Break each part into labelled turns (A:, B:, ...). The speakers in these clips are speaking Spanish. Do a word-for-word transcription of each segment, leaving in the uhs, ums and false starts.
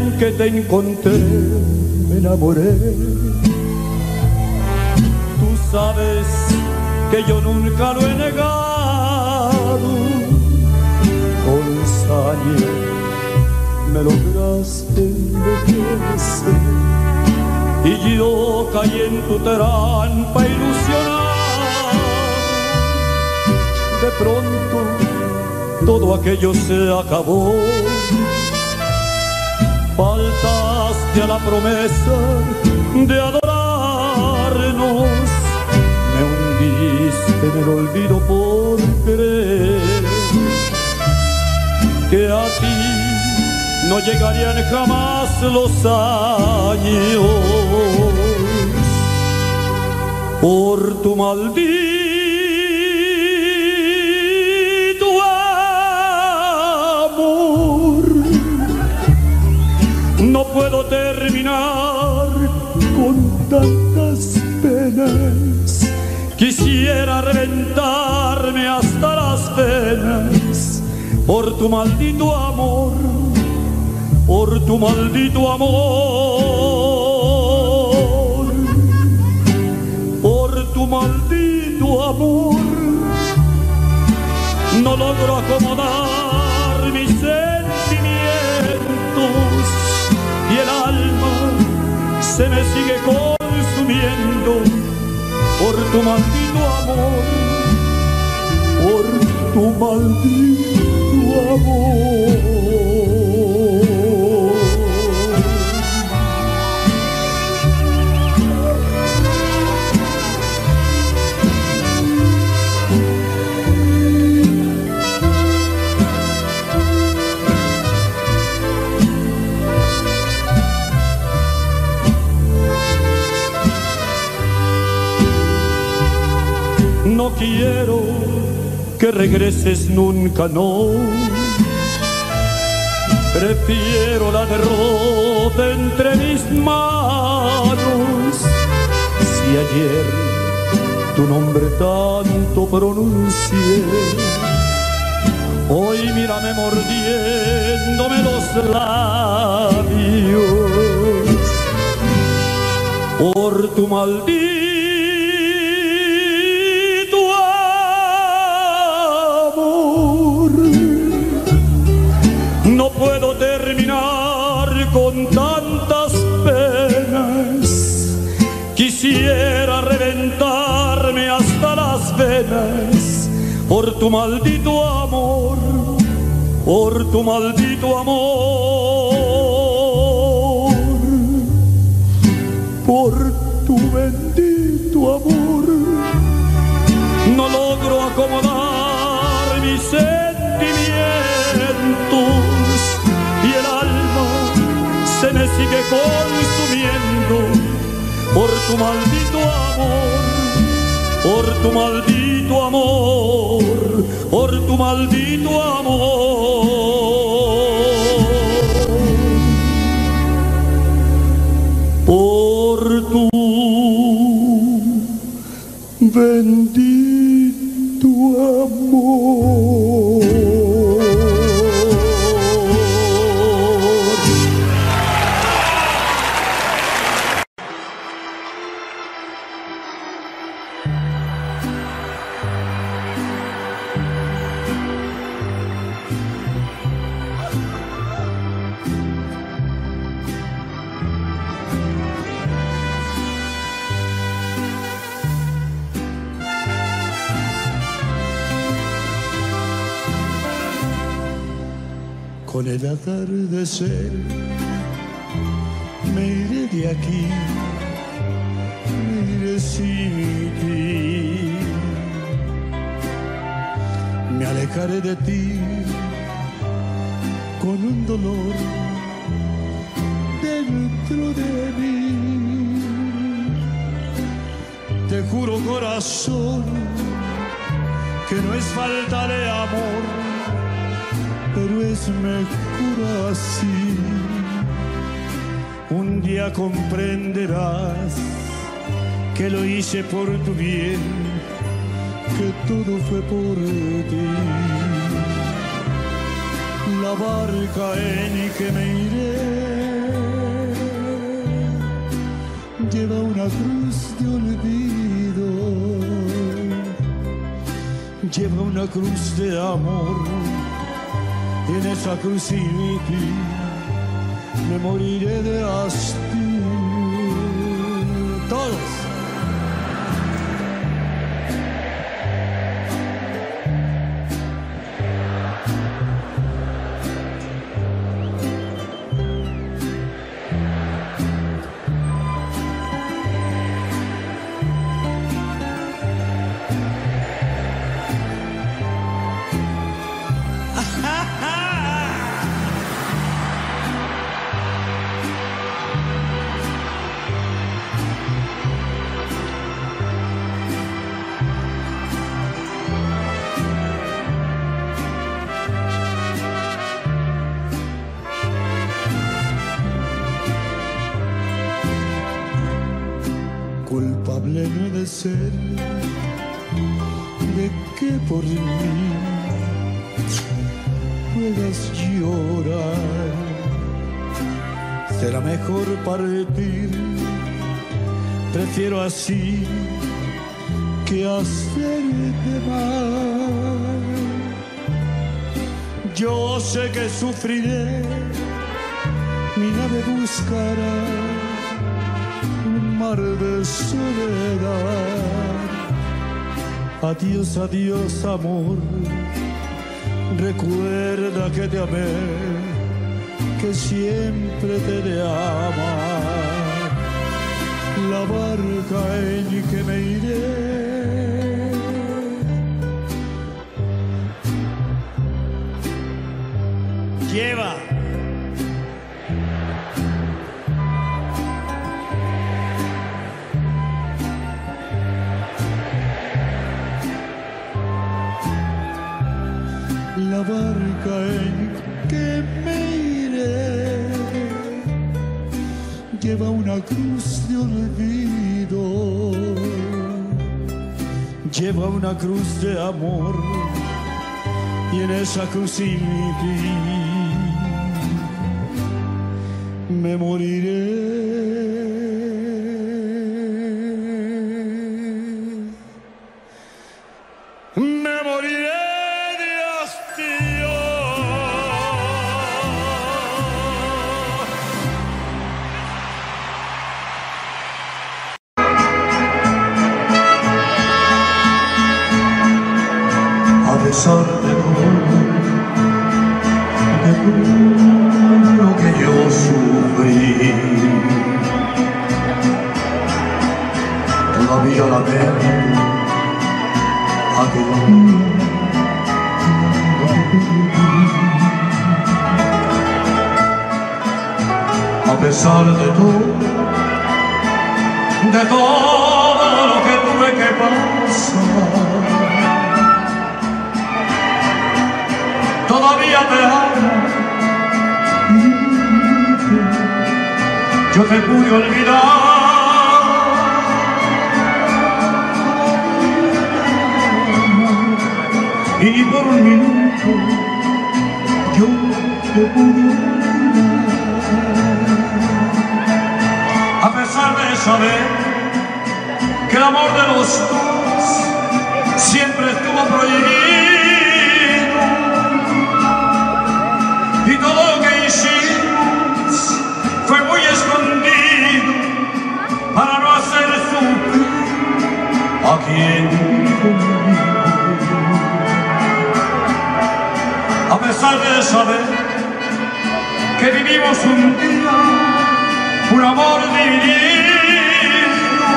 A: en que te encontré me enamoré. Tú sabes que yo nunca lo he negado. Con saña me lograste envejecer y yo caí en tu trampa ilusionado. De pronto todo aquello se acabó. Faltaste a la promesa de adorarnos. Me hundiste en el olvido por creer que a ti no llegarían jamás los años. Por tu maldito amor no puedo terminar con tantas penas. Quisiera reventarme hasta las venas por tu maldito amor, por tu maldito amor, por tu maldito amor. No logro acomodar mis sentimientos y el alma se me sigue consumiendo por tu maldito amor, por tu maldito amor. No quiero que regreses nunca, no. Prefiero la derrota entre mis manos. Si ayer tu nombre tanto pronuncié, hoy mírame mordiéndome los labios por tu maldito no puedo terminar con tantas penas. Quisiera reventarme hasta las venas por tu maldito amor, por tu maldito amor, por tu bendito amor. No logro acomodar mis sentimientos y el alma se me sigue consumiendo por tu maldito amor, por tu maldito amor, por tu maldito amor, por tu bendito amor.
B: Con el atardecer me iré de aquí, me iré sin ti. Me alejaré de ti con un dolor dentro de mí. Te juro, corazón, que no es falta de amor, pero es mejor así. Un día comprenderás que lo hice por tu bien, que todo fue por ti. La barca en que me iré lleva una cruz de olvido, lleva una cruz de amor, y en esa cruz sin ti me moriré de hastío. Todos. Culpable no he de ser de que por mí puedas llorar. Será mejor partir, prefiero así que hacerte mal. Yo sé que sufriré, mi nave buscará un mar de soledad. Adiós, adiós, amor, recuerda que te amé, que siempre te de amar. La barca en que me iré lleva la barca en que me iré, lleva una cruz de olvido, lleva una cruz de amor, y en esa cruz sin ti me moriré. Me moriré.
C: A pesar de todo, de todo lo que yo sufrí, todavía la veo aquel día. A pesar de todo, de todo lo que tuve que pasar, todavía te amo, yo te pude olvidar, y por un minuto yo te pude olvidar, a pesar de saber que el amor de los dos siempre estuvo prohibido. Y todo lo que hicimos fue muy escondido para no hacer sufrir a quien conmigo. A pesar de saber que vivimos un día un amor dividido,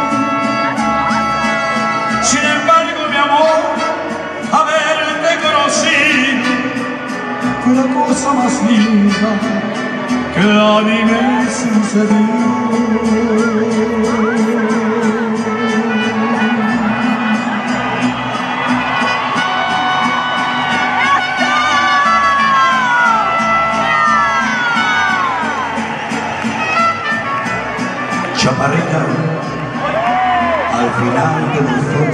C: sin embargo, mi amor, haberte conocido fue la cosa más linda que a mí me sucedió. Chaparrita, al final de los dos,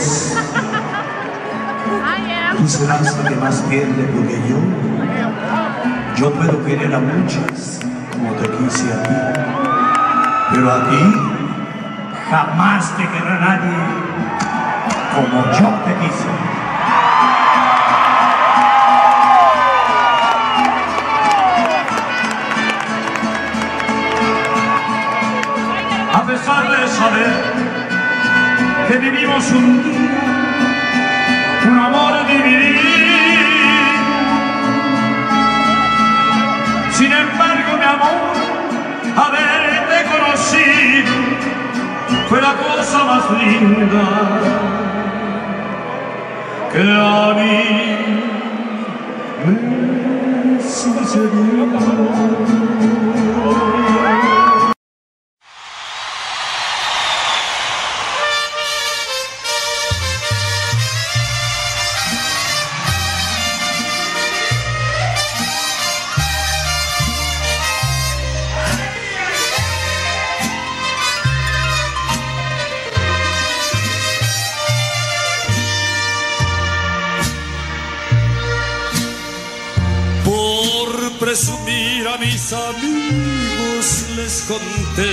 C: tú serás la que más pierde, porque yo Yo puedo querer a muchas como te quise a ti, pero a ti Jamás te querrá nadie como yo te quise. A pesar de saber que vivimos un día, un amor dividido, sin embargo, mi amor, haberte conocido fue la cosa más linda que a mí me sucedió.
A: Presumir a mis amigos les conté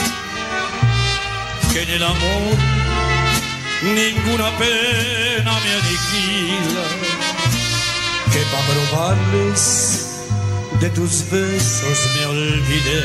A: que en el amor ninguna pena me aniquila, que para probarles de tus besos me olvidé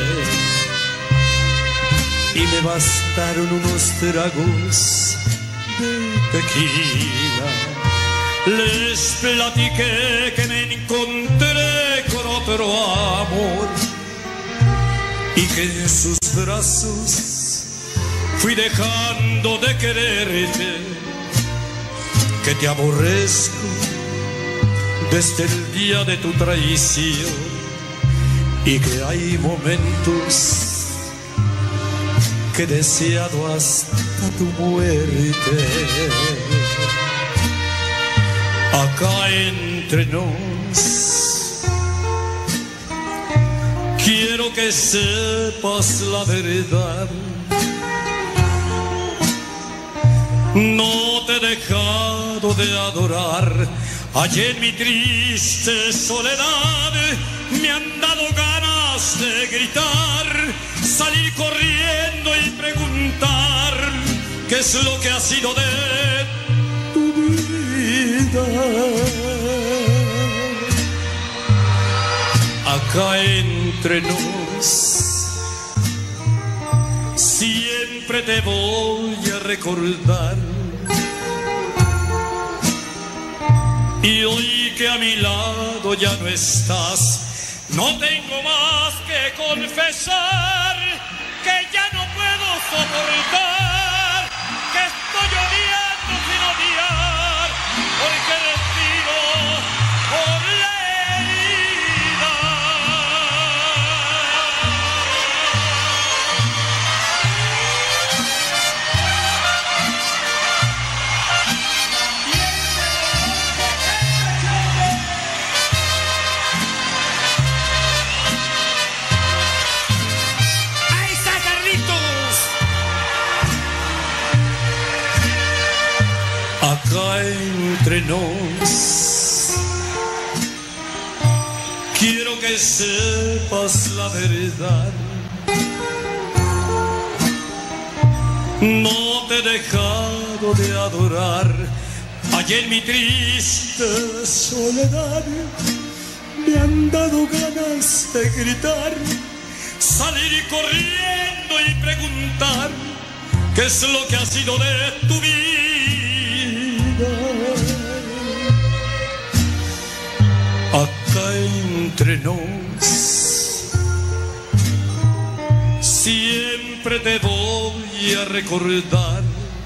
A: y me bastaron unos tragos de tequila. Les platiqué que me encontré con otro amor y que en sus brazos fui dejando de quererte, que te aborrezco desde el día de tu traición y que hay momentos que he deseado hasta tu muerte. Acá entre nos, quiero que sepas la verdad. No te he dejado de adorar. Allí en mi triste soledad me han dado ganas de gritar, salir corriendo y preguntar qué es lo que ha sido de tu vida. Acá entre nos, siempre te voy a recordar. Y hoy que a mi lado ya no estás, no tengo más que confesar que ya no puedo soportar, que estoy odiando sin odiar, porque respiro por la herida. ¡Ahí está Carlitos! Acá entre nos, quiero que sepas la verdad. No te he dejado de adorar. Allí en mi triste soledad me han dado ganas de gritar, salir corriendo y preguntar qué es lo que ha sido de tu vida. Acá entre nos, siempre te voy a recordar.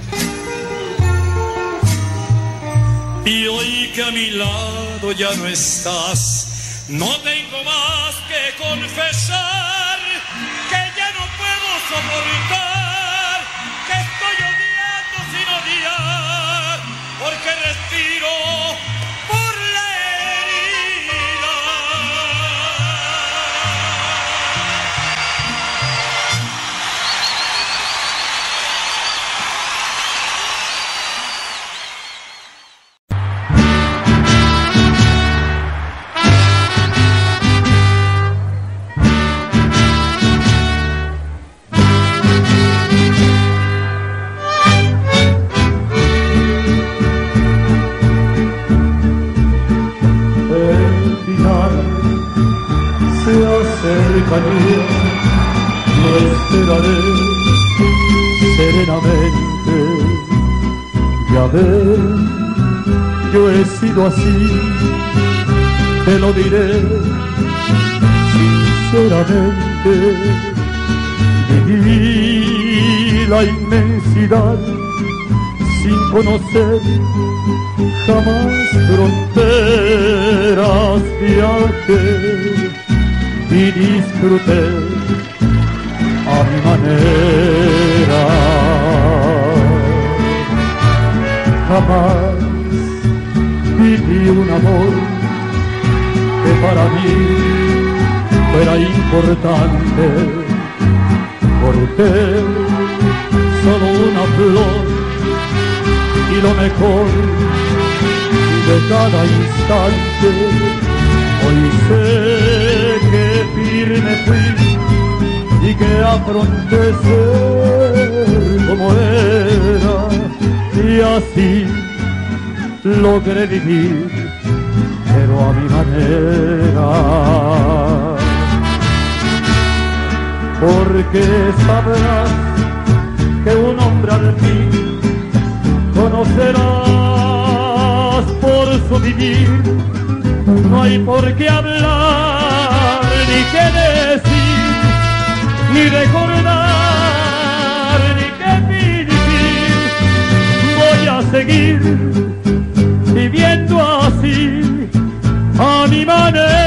A: Y hoy que a mi lado ya no estás, no tengo más que confesar que ya no puedo soportar, que estoy odiando sin odiar, porque respiro por la herida.
B: miraré serenamente. Ya ves, yo he sido así, te lo diré sinceramente. Viví la inmensidad sin conocer jamás fronteras, viajé y disfruté a mi manera. Jamás viví un amor que para mí fuera importante. Corté solo una flor y lo mejor de cada instante. Hoy sé que firme fui y que afronté ser como era, y así logré vivir, pero a mi manera. Porque sabrás que un hombre al fin conocerás por su vivir. No hay por qué hablar, ni qué decir, ni recordar, ni qué fingir. Voy a seguir viviendo así, a mi manera.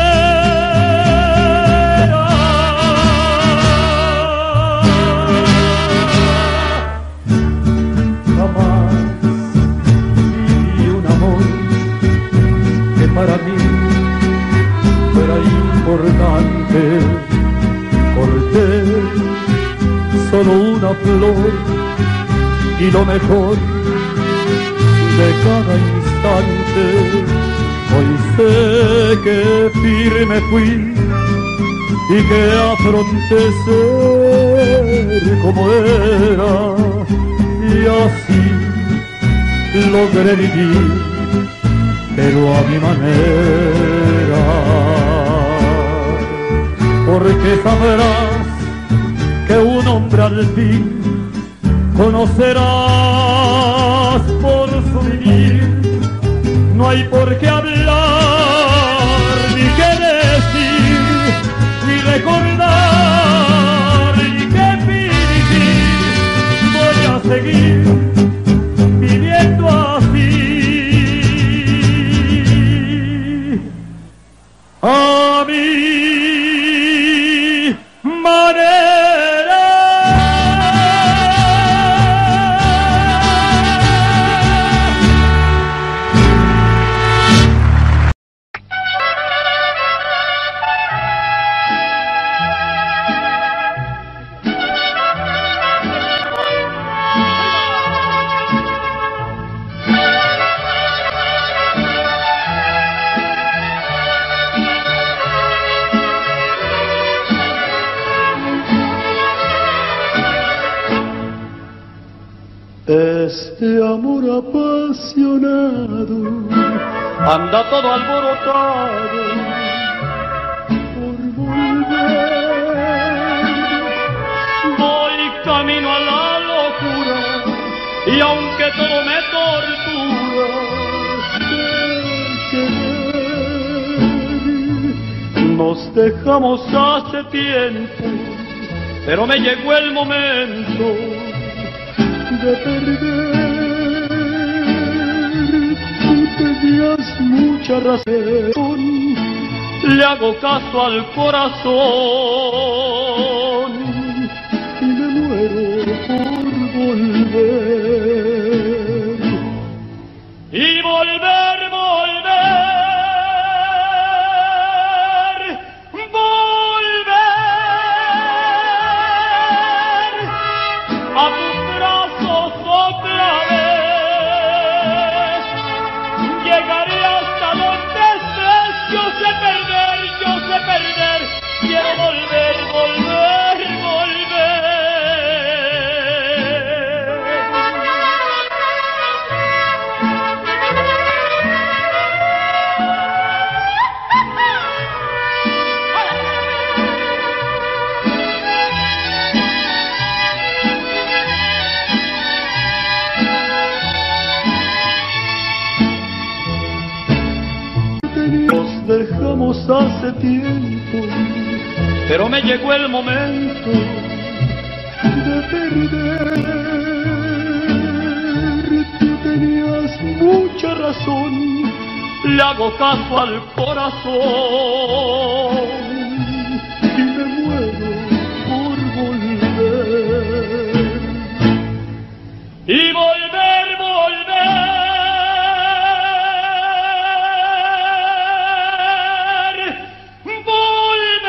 B: Jamás viví un amor que para mí fuera importante. Corté solo una flor y lo mejor de cada instante. Hoy sé que firme fui y que afronté ser como era, y así logré vivir, pero a mi manera. Porque sabrás que un hombre al fin conocerás por su vivir. No hay por qué hablar, ni qué decir, ni recordar, ni qué fingir. Voy a seguir viviendo así, a mi manera. Este amor apasionado anda todo alborotado por volver. Voy camino a la locura y aunque todo me tortura, sé querer. Nos dejamos hace tiempo, pero me llegó el momento de perder. Tú tenías mucha razón, le hago caso al corazón y me muero por volver. Y volver, volver, volver a tus brazos otra vez. Llegaré hasta donde estés, yo sé perder, yo sé perder. Quiero volver, volver. hablamos hace tiempo,
A: pero me llegó el momento
B: de perder. Tú tenías mucha razón,
A: le hago caso al corazón
B: y me muero por volver.
A: Y volver, volver, volver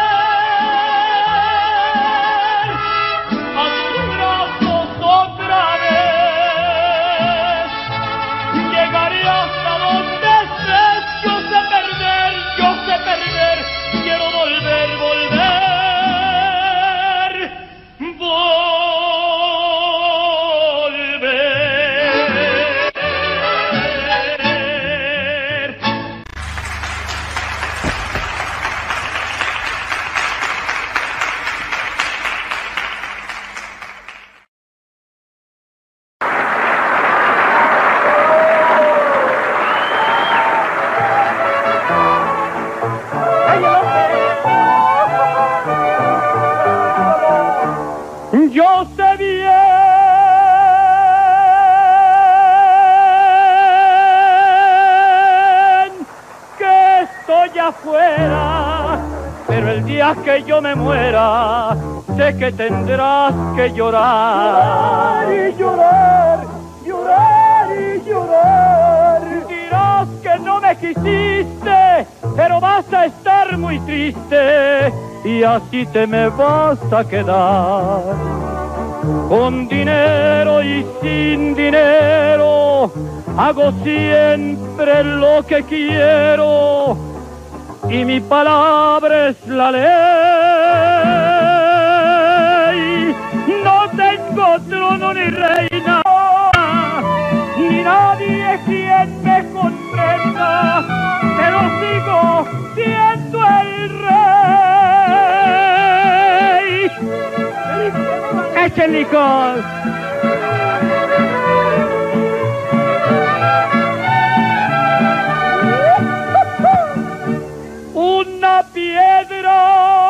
A: a tus brazos otra vez. Llegaré hasta donde estés, yo sé perder, yo sé perder, quiero volver, volver, volver. Yo sé bien que estoy afuera, pero el día que yo me muera, sé que tendrás que llorar. Y llorar, llorar y llorar. Dirás que no me quisiste, pero vas a estar muy triste, y así te me vas a quedar. Con dinero y sin dinero, hago siempre lo que quiero, y mi palabra es la ley. No tengo trono ni reina, ni nadie quien me comprenda, pero sigo siendo el rey. ¡Eche el licor! Una piedra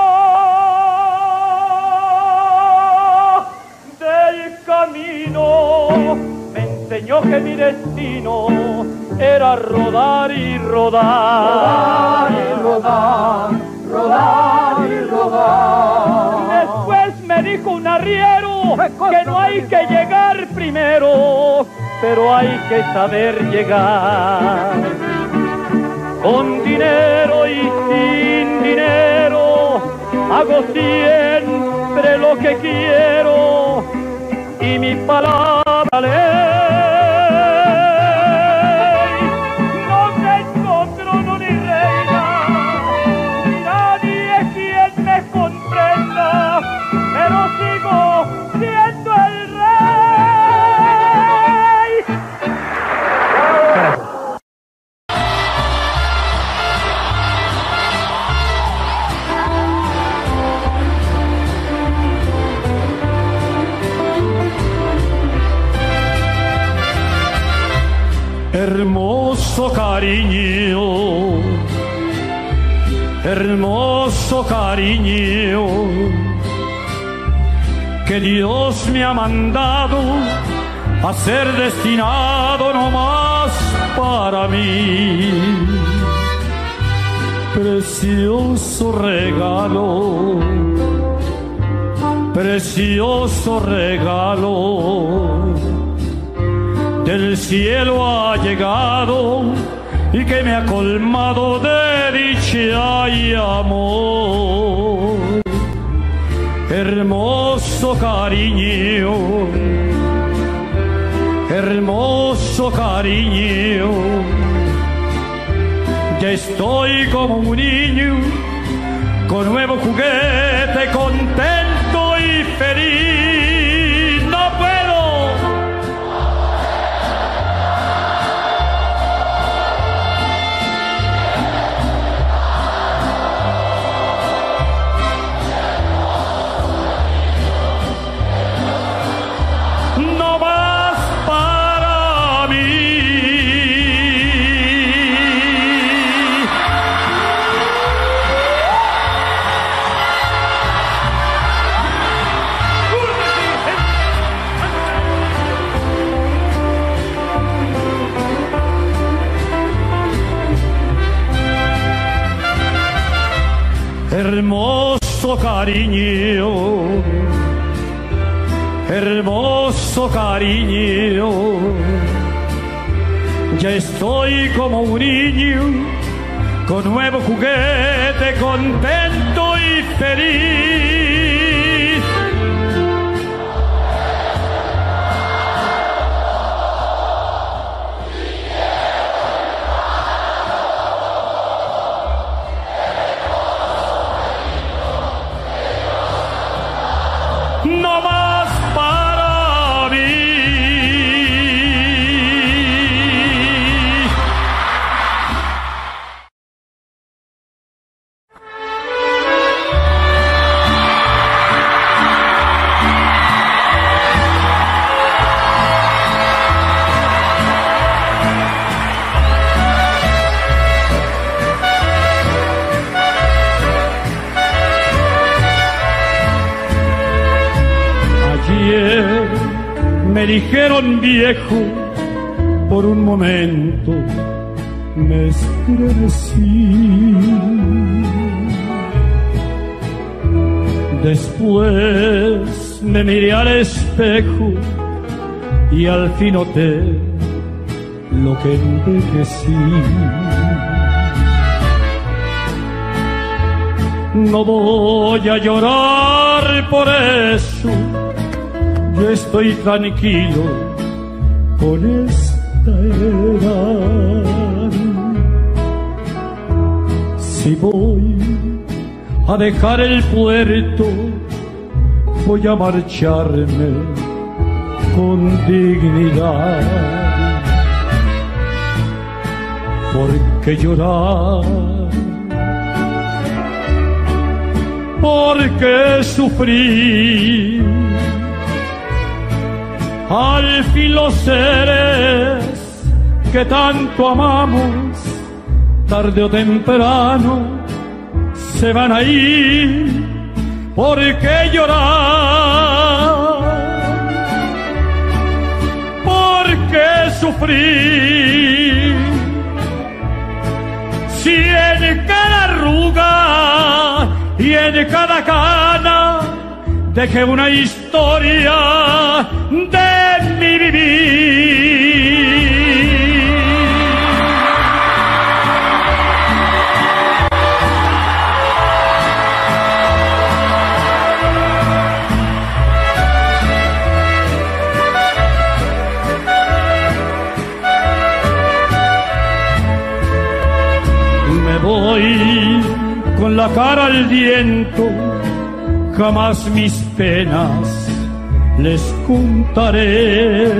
A: del camino me enseñó que mi destino era rodar y rodar, rodar y rodar, rodar y rodar. Después me dijo un arriero que no hay que llegar primero, pero hay que saber llegar. Con dinero y sin dinero, hago siempre lo que quiero, y mi palabra ley. No tengo trono ni reina, ni nadie quien me comprenda, pero sigo siendo el rey.
B: Hermoso cariño, hermoso cariño, que Dios me ha mandado a ser destinado nomás para mí. Precioso regalo, precioso regalo, del cielo ha llegado y que me ha colmado de dicha y amor. Hermoso cariño, hermoso cariño, ya estoy como un niño con nuevo juguete, contento y feliz. No puedo. No más para mí.
A: Hermoso cariño, hermoso cariño, ya estoy como un niño con nuevo juguete, contento y feliz. No más para mí. Me dijeron viejo, por un momento me estremecí. Después me miré al espejo y al fin noté lo que envejecí. No voy a llorar por eso, yo estoy tranquilo con esta edad. Si voy a dejar el puerto, voy a marcharme con dignidad. Porque llorar, porque sufrir, al fin los seres que tanto amamos, tarde o temprano se van a ir. ¿Por qué llorar? ¿Por qué sufrir? Si en cada arruga y en cada cana dejé una historia de mi vivir. Me voy con la cara al viento, jamás mis penas les contaré.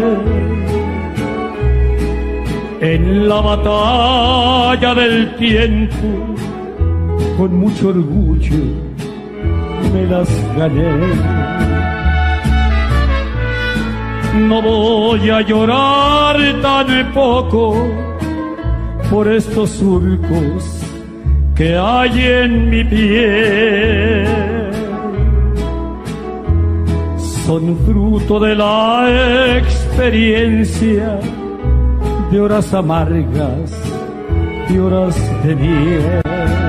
A: En la batalla del tiempo, con mucho orgullo me las gané. No voy a llorar tan poco por estos surcos que hay en mi piel. Son fruto de la experiencia, de horas amargas y horas de miel.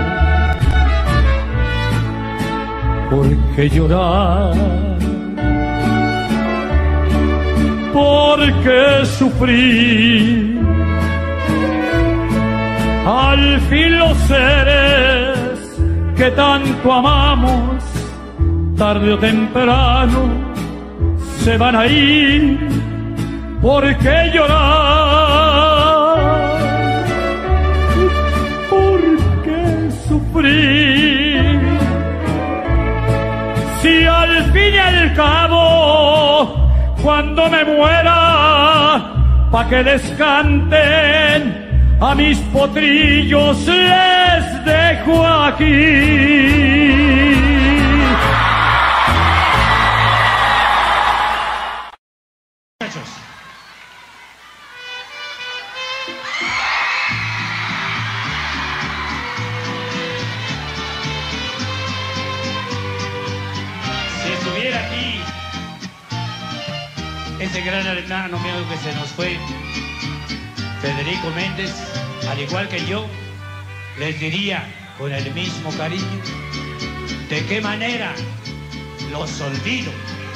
A: ¿Por qué llorar? ¿Por qué sufrir? Al fin los seres que tanto amamos, tarde o temprano se van a ir. ¿Por qué llorar? ¿Por qué sufrir? Si al fin y al cabo, cuando me muera, pa' que les canten a mis potrillos, les dejo aquí.
D: Si estuviera aquí ese gran hermano mío que se nos fue, Federico Méndez, al igual que yo, les diría con el mismo cariño: ¿De qué manera los olvido?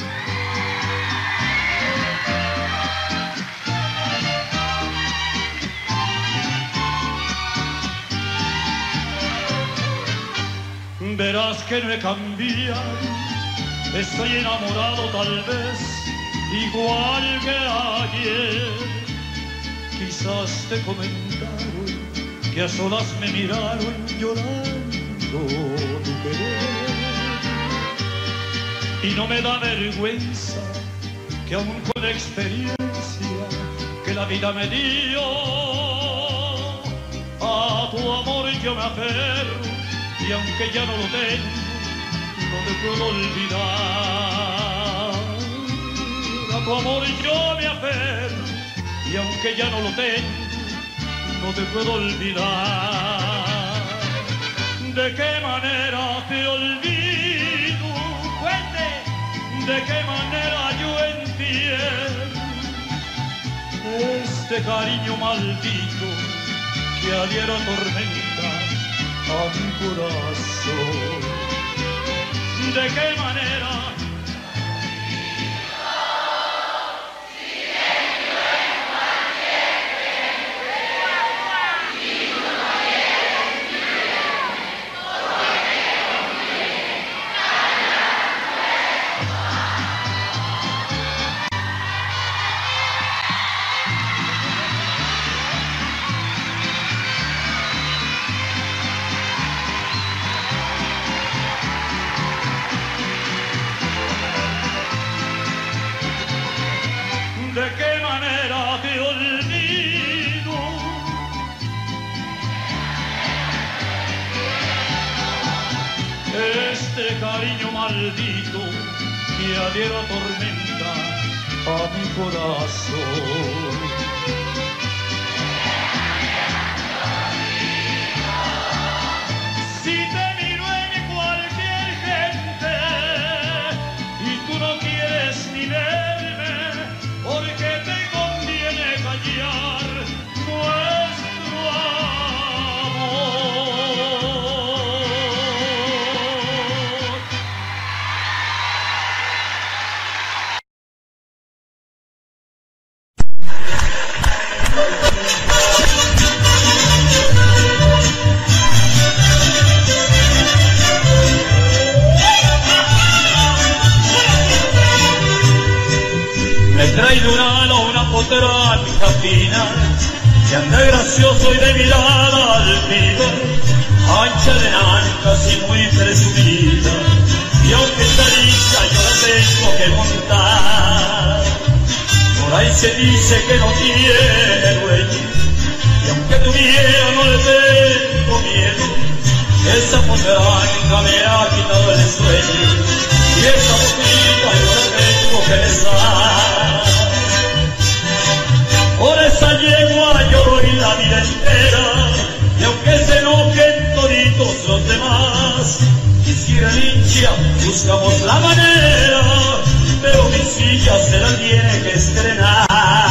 A: Verás que no he cambiado, estoy enamorado tal vez, igual que ayer. Quizás te comentaron que a solas me miraron llorando tu querer. Y no me da vergüenza que aún con la experiencia que la vida me dio, a tu amor yo me aferro. Y aunque ya no lo tengo, no te puedo olvidar. A tu amor yo me aferro, y aunque ya no lo tengo, no te puedo olvidar. ¿De qué manera te olvido? Cuente. ¿De qué manera yo entiendo este cariño maldito que a diario atormenta a mi corazón? ¿De qué manera? ¿De qué manera te olvido? Este cariño maldito que a diario atormenta a mi corazón. Si te miro en cualquier gente y tú no quieres ni verme, porque te conviene callar nuestro amor. Me trae de un halo una potranca fina, que anda gracioso y de mirada altiva, ancha de ancas y muy presumida, y aunque está lista yo la tengo que montar. Por ahí se dice que no tiene dueño, y aunque tuviera no le tengo miedo. Esa potranca me ha quitado el sueño, y esa boquita yo la tengo que besar. Por esa yegua yo doy la vida entera, y aunque se enojen toditos los demás, quisiera hincha, buscamos la manera, pero mi silla se la tiene que estrenar.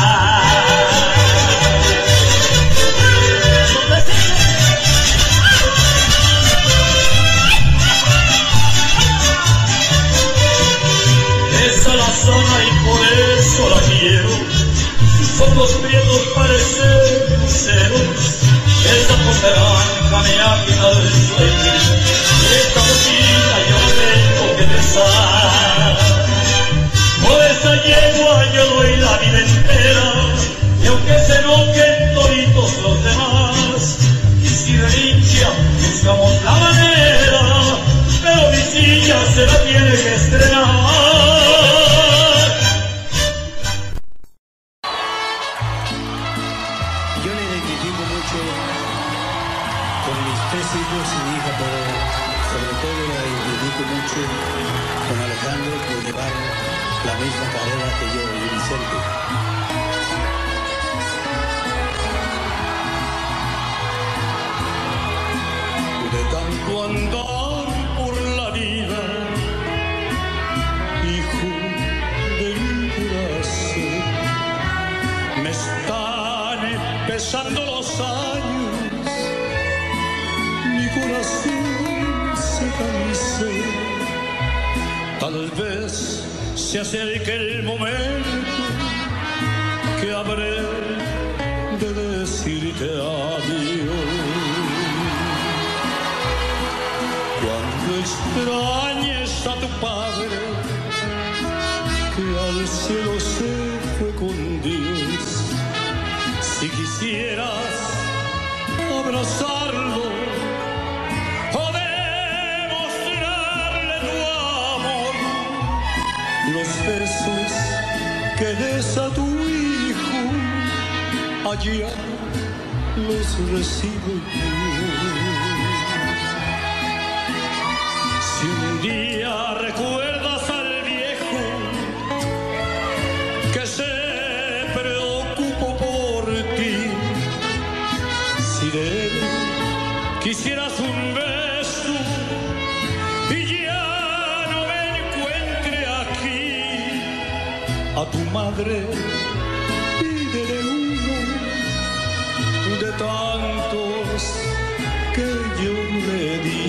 A: Esa la zona y por eso la quiero. Son los prietos parecen luceros, esa potranca me ha quitado el sueño, y esta boquita yo tengo que besar. Por esa yegua yo doy la vida entera, y aunque se enojen toditos los demás, y si relincha buscamos la manera, pero mi silla se la tiene que estrenar.
C: Con Alejandro por llevar la misma carrera que yo y Vicente.
A: De tanto andar por la vida, hijo de mi corazón, me están pesando los años, mi corazón se cansé. Tal vez se acerque el momento que habré de decirte adiós. Cuando extrañes a tu padre, que al cielo se fue con Dios, si quisieras abrazarlo o demostrarle tu amor, los versos que des a tu hijo, allá los recibo yo. Si un día recuerdas al viejo que se preocupó por ti, si de él quisieras un beso y ya no me encuentre aquí, a tu madre pídele uno de tantos que yo le di.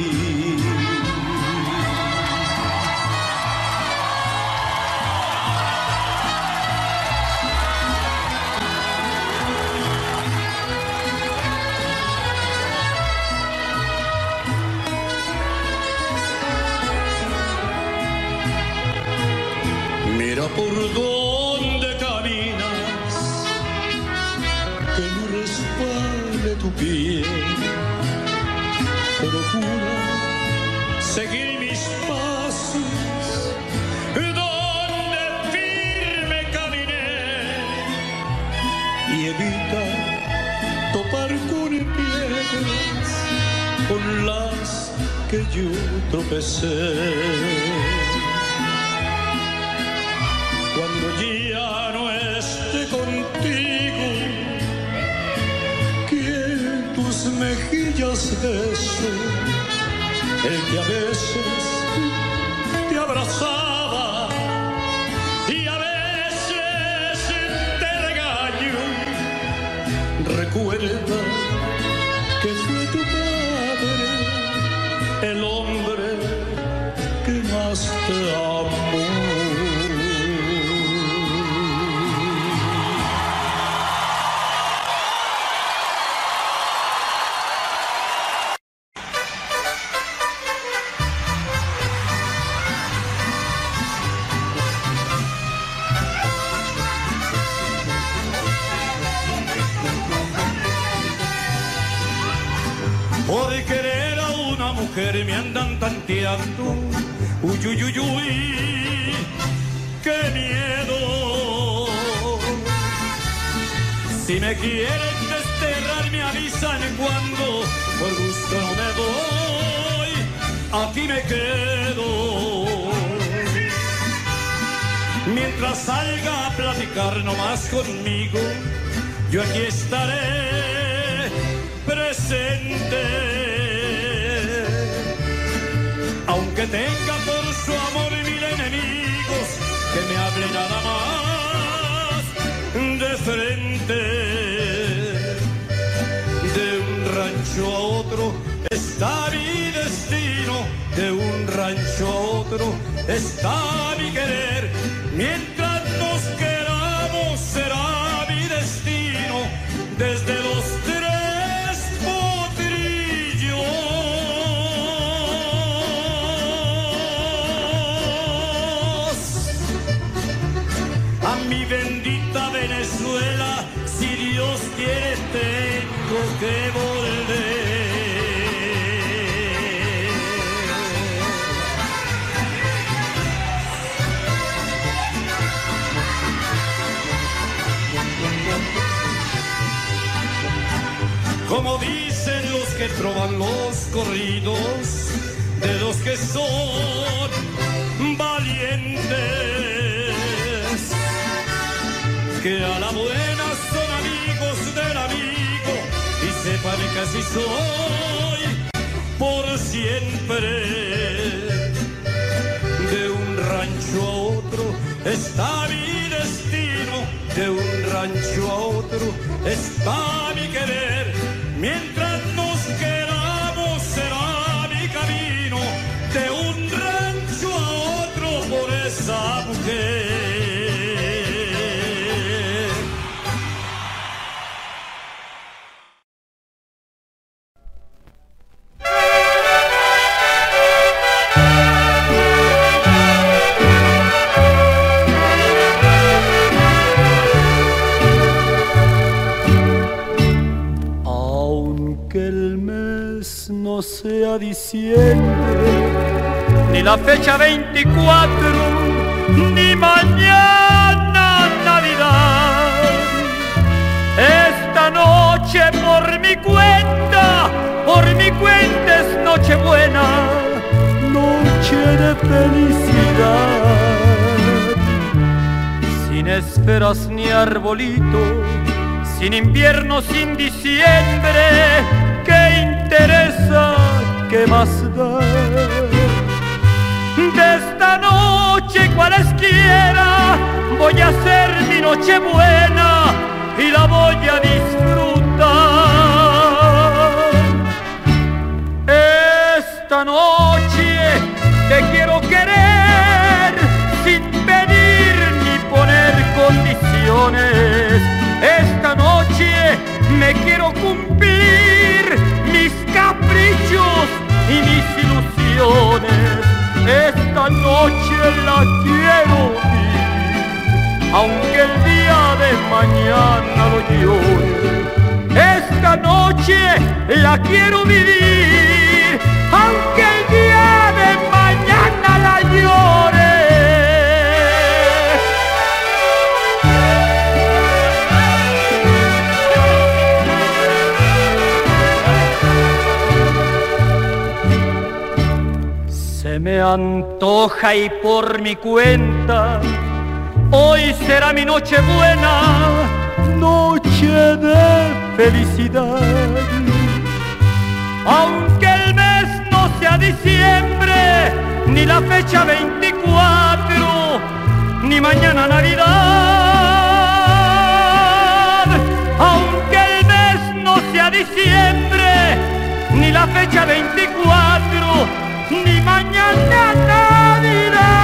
A: Mira por dónde caminas, que no resbale tu pie. Procura seguir mis pasos, donde firme caminé, y evita topar con piedras con las que yo tropecé. Cuando ya no esté contigo, que tus mejillas bese, el que a veces te abrazaba y a veces te regañó. Recuerda que fue tu padre, el hombre que más te amó. Por querer a una mujer me andan tanteando, uy, uy, uy, uy, qué miedo. Si me quieren desterrar me avisan cuando, por gusto no me doy, aquí me quedo. Mientras salga a platicar nomás conmigo, yo aquí estaré presente, aunque tenga por su amor mil enemigos que me hable nada más de frente. De un rancho a otro está mi destino, de un rancho a otro está mi querer. Mientras nos queramos será mi destino, desde los tres potrillos a mi bendita Venezuela. Si Dios quiere tengo que volver. Como dicen los que trovan los corridos, de los que son valientes, que a la buena son amigos del amigo, y sepan que así soy por siempre. De un rancho a otro está mi destino, de un rancho a otro está mi querer. Mientras nos queramos será mi camino, sea diciembre, ni la fecha veinticuatro, ni mañana Navidad. Esta noche por mi cuenta, por mi cuenta es Nochebuena, noche de felicidad. Sin esferas ni arbolito, sin invierno, sin diciembre, ¿qué interesa? ¿Qué más da? De esta noche cualesquiera voy a hacer mi Nochebuena y la voy a disfrutar. Esta noche te quiero querer sin pedir ni poner condiciones. Esta noche me quiero cumplir mis caprichos y mis ilusiones. Esta noche la quiero vivir, aunque el día de mañana lo llore. Esta noche la quiero vivir, aunque el día de mañana la llore. Se me antoja y por mi cuenta hoy será mi Nochebuena, noche de felicidad. Aunque el mes no sea diciembre, ni la fecha veinticuatro, ni mañana Navidad. Aunque el mes no sea diciembre, ni la fecha veinticuatro, ni mañana Navidad.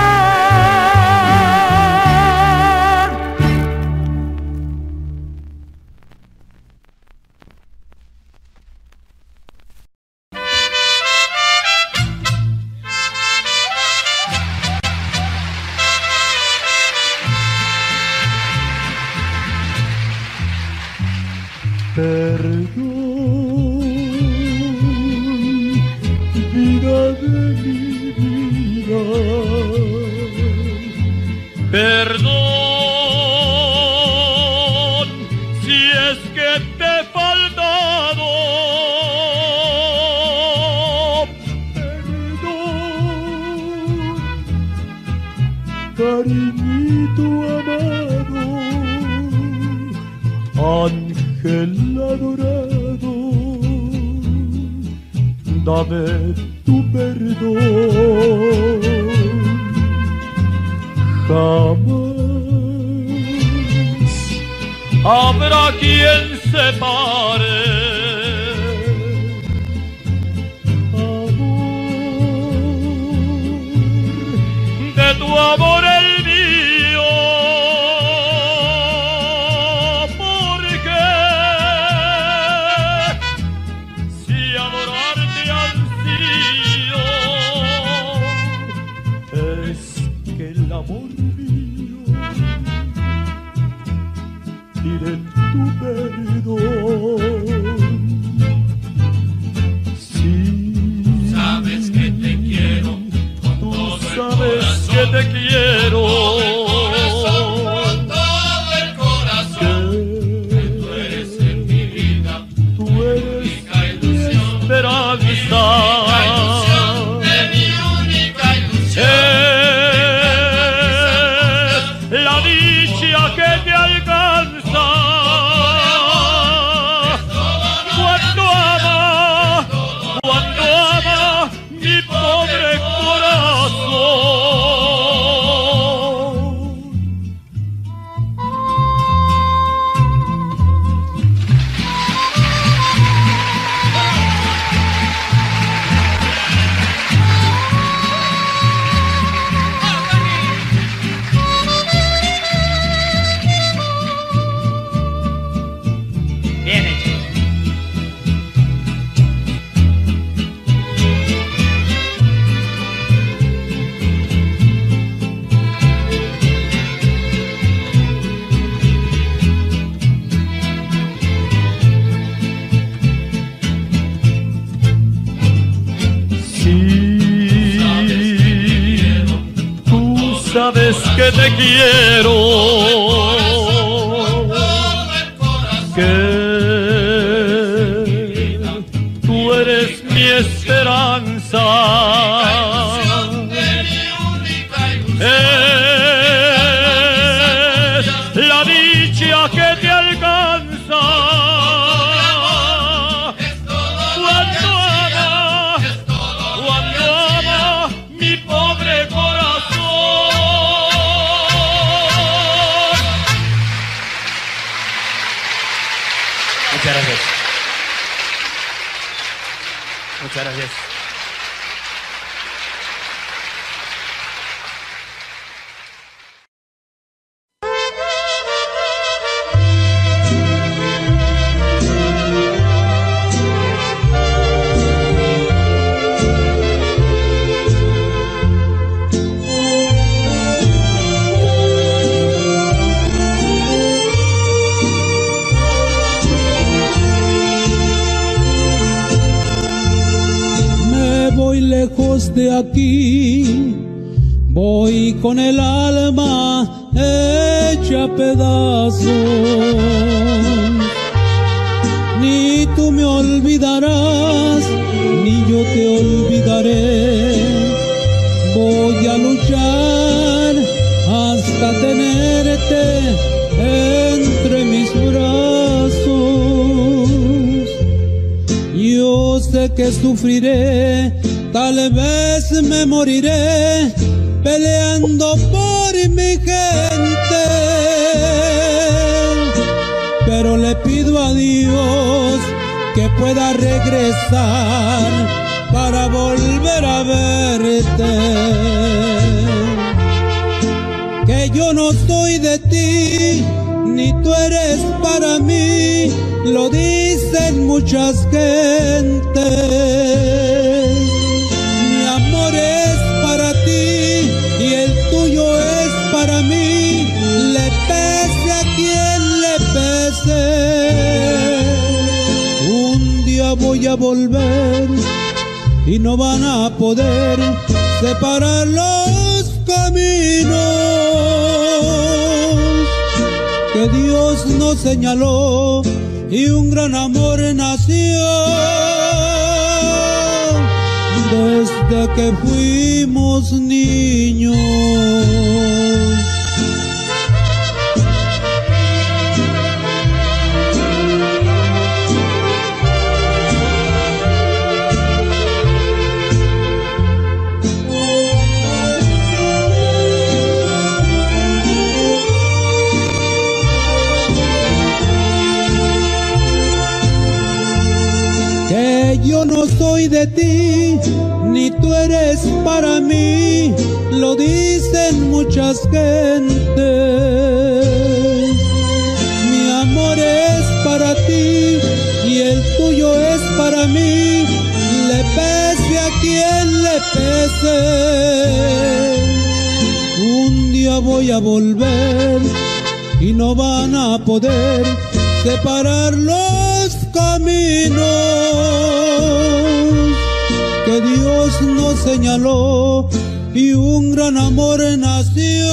B: Perdón, vida de mi vida.
A: Perdón si es que te he faltado.
B: Perdón, cariñito amado, ángel adorado, dame tu perdón. Jamás
A: Habrá quien separe
B: amor
A: de tu amor el mío.
B: Piden tu perdón. Sí,
A: Sabes que te quiero con
B: tú
A: todo el
B: sabes
A: corazón,
B: que te quiero
A: con todo el corazón, que tú eres en mi vida,
B: tú eres
A: única
B: mi
A: ilusión,
B: esperanza,
A: de mi única ilusión.
B: es la dicha que te alcanza cuando ama, cuando ama mi pobre corazón.
A: que te quiero, que tú eres mi esperanza. Es la dicha que te alcanza cuando ama, cuando ama mi pobre corazón. Muchas gracias. Muchas gracias.
B: Lejos de aquí, voy con el alma hecha a pedazos. Ni tú me olvidarás, ni yo te olvidaré. Voy a luchar hasta tenerte entre mis brazos. Yo sé que sufriré, tal vez me moriré peleando por mi gente, pero le pido a Dios que pueda regresar para volver a verte. Que yo no soy de ti, ni tú eres para mí, lo dicen muchas gentes. Mi amor es para ti y el tuyo es para mí, le pese a quien le pese. Un día voy a volver y no van a poder separar los caminos que Dios nos señaló y un gran amor nació desde que fuimos niños. Yo no soy de ti, ni tú eres para mí, lo dicen muchas gentes. Mi amor es para ti y el tuyo es para mí, le pese a quien le pese. Un día voy a volver y no van a poder separar los caminos que Dios nos señaló y un gran amor nació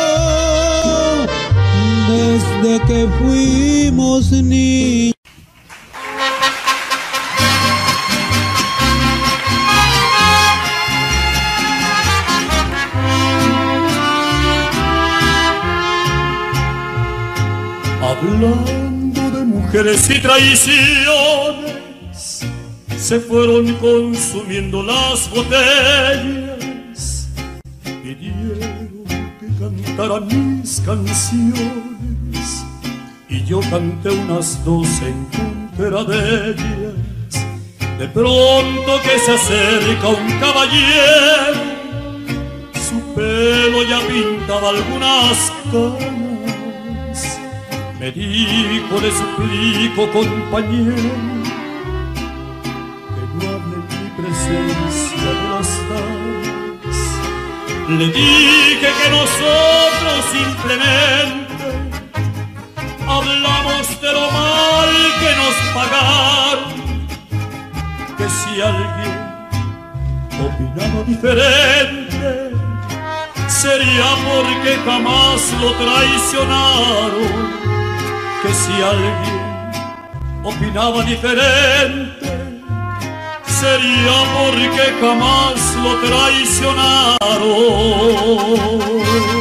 B: desde que fuimos niños.
A: Hablando de mujeres y traiciones, se fueron consumiendo las botellas. Pidieron que cantara mis canciones y yo canté unas dos en contra de ellas. De pronto que se acerca un caballero, su pelo ya pintaba algunas canas. Me dijo, le suplico, compañero, presencia de las damas. Le dije que nosotros simplemente hablamos de lo mal que nos pagaron, que si alguien opinaba diferente se sería porque jamás lo traicionaron, que si alguien opinaba diferente, sería porque jamás lo traicionaron.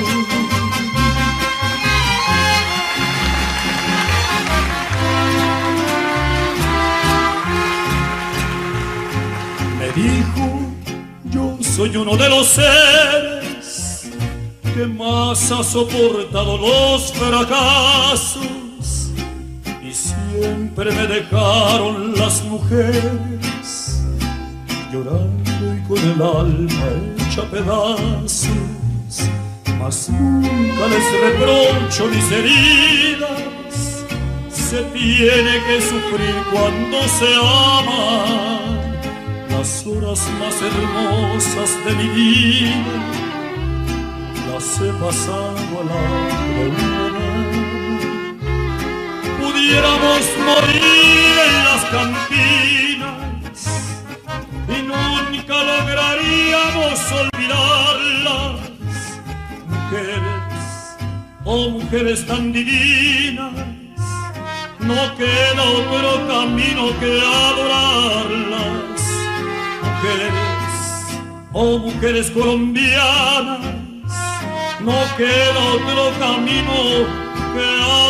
A: Me dijo, yo soy uno de los seres que más ha soportado los fracasos, y siempre me dejaron las mujeres llorando y con el alma hecha pedazos. Mas nunca les reprocho mis heridas, se tiene que sufrir cuando se ama. Las horas más hermosas de mi vida las he pasado al lado de una dama. Pudiéramos morir en las cantinas y nunca lograríamos olvidarlas. Mujeres, oh mujeres tan divinas, no queda otro camino que adorarlas. Mujeres, oh mujeres colombianas, no queda otro camino que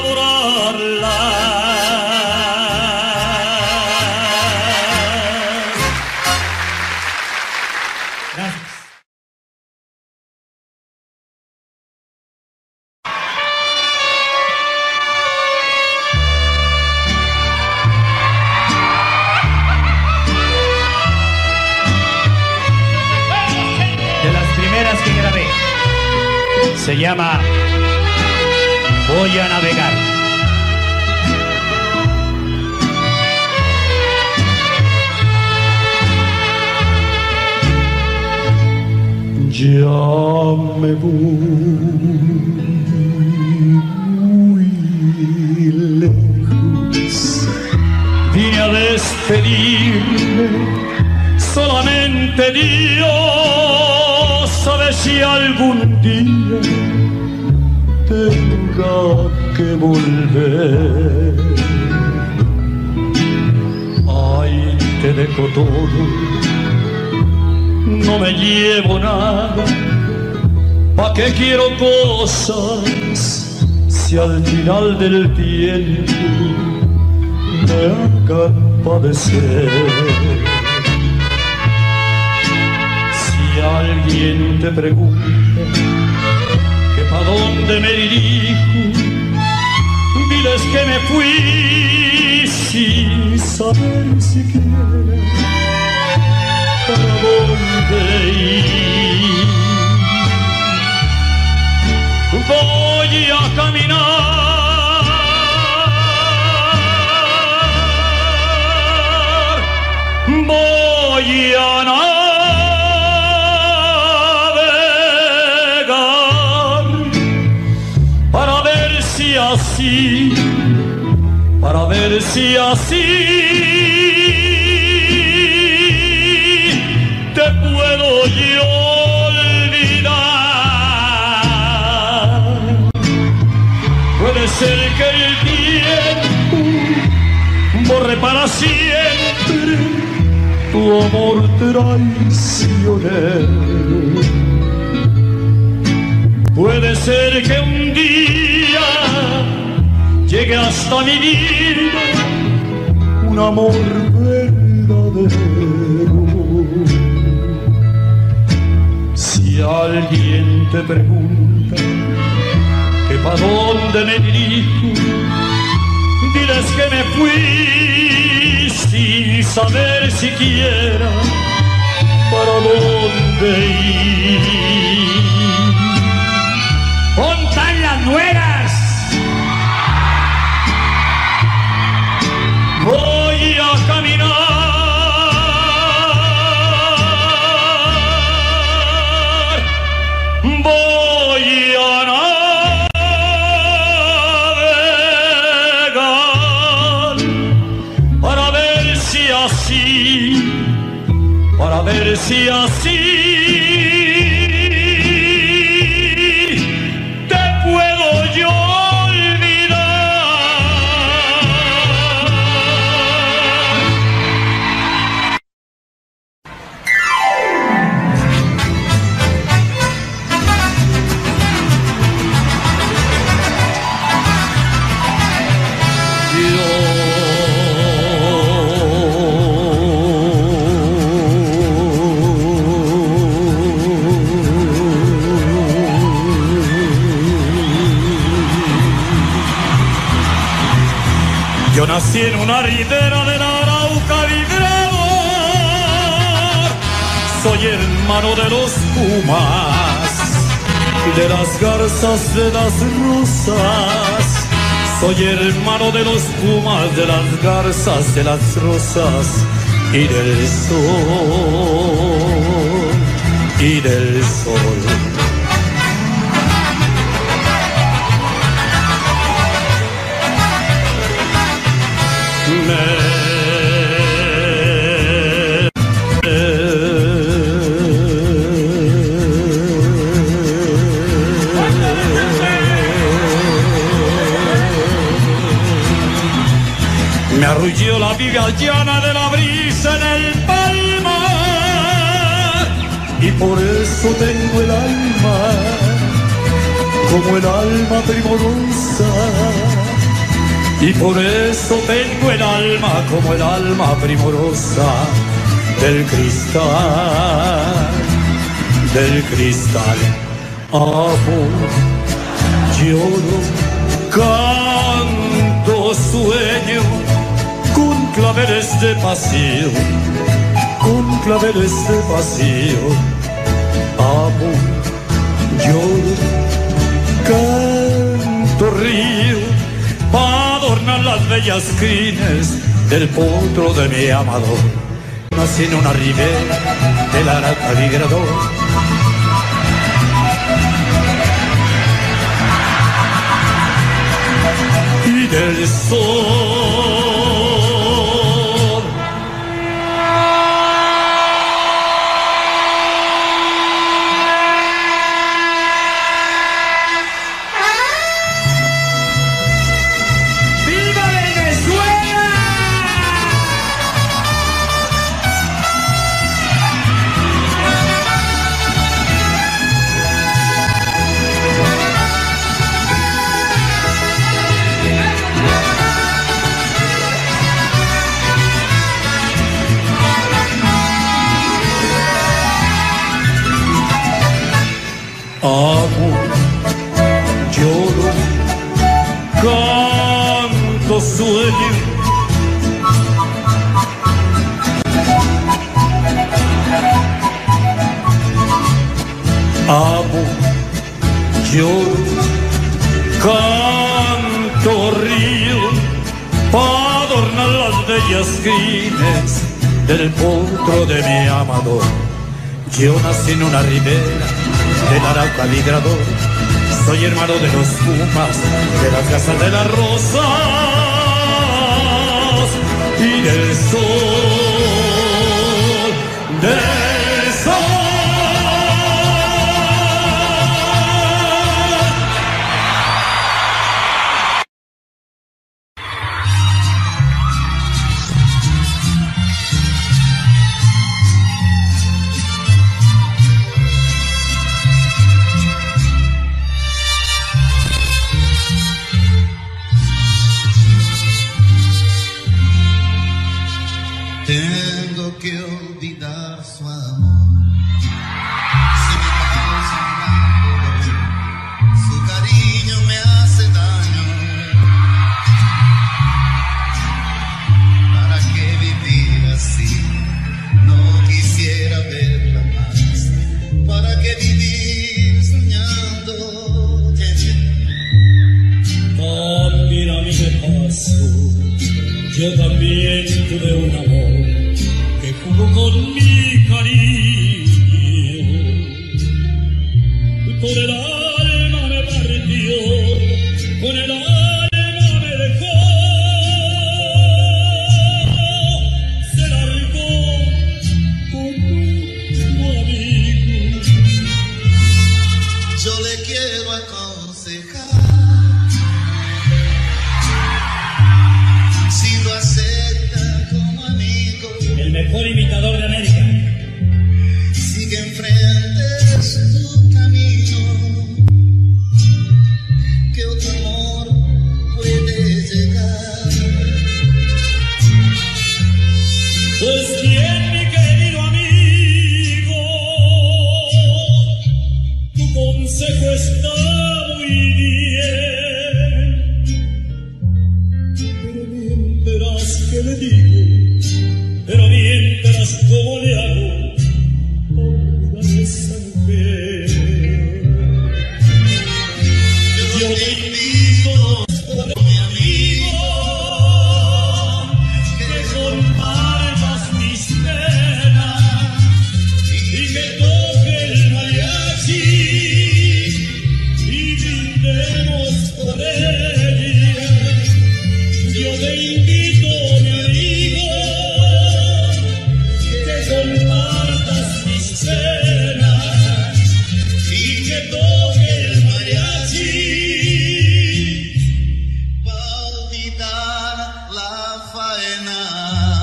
A: adorarlas.
D: Gracias. De las primeras que grabé, se llama Voy a navegar.
A: Ya me voy muy lejos, vine a despedirme, solamente Dios sabe si algún día tenga que volver. Ay, te dejo todo, no me llevo nada, ¿pa' qué quiero cosas si al final del tiempo me hagan padecer? Si alguien te pregunta que pa' dónde me dirijo, diles que me fui sin saber siquiera para dónde ir. Voy a caminar, voy a navegar, para ver si así, para ver si así te puedo yo olvidar. Puede ser que el tiempo borre para siempre tu amor traicionero. Puede ser que un día llegue hasta mi vida un amor verdadero. Si alguien te pregunta que pa' dónde me dirijo, diles que me fui sin saber siquiera para dónde ir.
D: ¡Pontan las nueras!
A: Voy a caminar, voy a navegar, para ver si así, para ver si así Yo nací en una ribera de la Arauca Vibrador. Soy hermano de los pumas y de las garzas de las rosas. Soy hermano de los pumas, de las garzas, de las rosas y del sol, y del sol. Me Me arrulló la viga llana de la brisa en el palmar, y por eso tengo el alma como el alma primorosa, y por eso tengo el alma como el alma primorosa del cristal, del cristal. Amor, lloro, canto, sueño, con claveles de pasión, con claveles de pasión. Amor, lloro, canto, río, para adornar las bellas crines del potro de mi amador. Nací en una ribera del Arauca Vibrador. Y del sol. Amor, lloro, canto, sueño, amor, lloro, canto, río, para adornar las bellas crines del potro de mi amador. Yo nací en una ribera del Arauca Vibrador. Soy hermano de los pumas, de las casas de las rosas y del sol, del sol.
E: Tengo que olvidar su amor, si me causa un dolor, su cariño me hace daño. ¿Para qué vivir así? No quisiera verla más. ¿Para qué vivir soñando?
A: También a mí me pasó. Yo también tuve un amor que jugó con mi cariño. Por el alma me partió, con el alma me dejó. Se largó con tu amigo.
E: Yo le quiero aconsejar.
A: El mejor imitador de América.
E: Sigue enfrente su camino.
A: que le digo, pero mientras como le hago a esa mujer. Yo te invito, mi amigo, que compartas mis penas y que toque el mariachi y brindemos por ella. Yo te invito, mi amigo, que compartas mis penas y que toque el mariachi
E: para olvidar la faena.